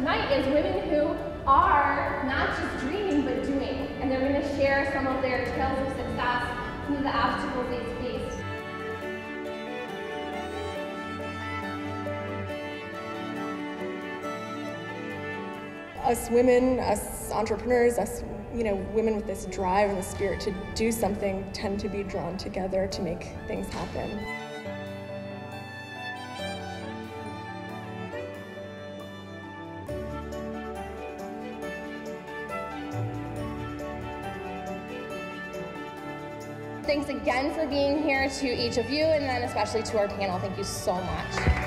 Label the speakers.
Speaker 1: tonight is women who are not just dreaming but doing, and they're going to share some of their tales of success, some of the obstacles they've faced.
Speaker 2: Us women, us entrepreneurs, us women with this drive and the spirit to do something tend to be drawn together to make things happen.
Speaker 1: Thanks again for being here to each of you, and then especially to our panel. Thank you so much.